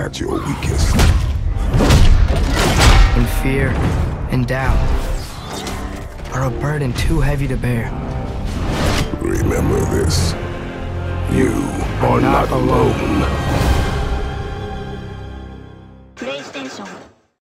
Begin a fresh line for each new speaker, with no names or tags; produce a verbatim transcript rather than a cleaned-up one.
at your weakest.
When fear and doubt are a burden too heavy to bear.
Remember this. You are not alone.
بلايستيشن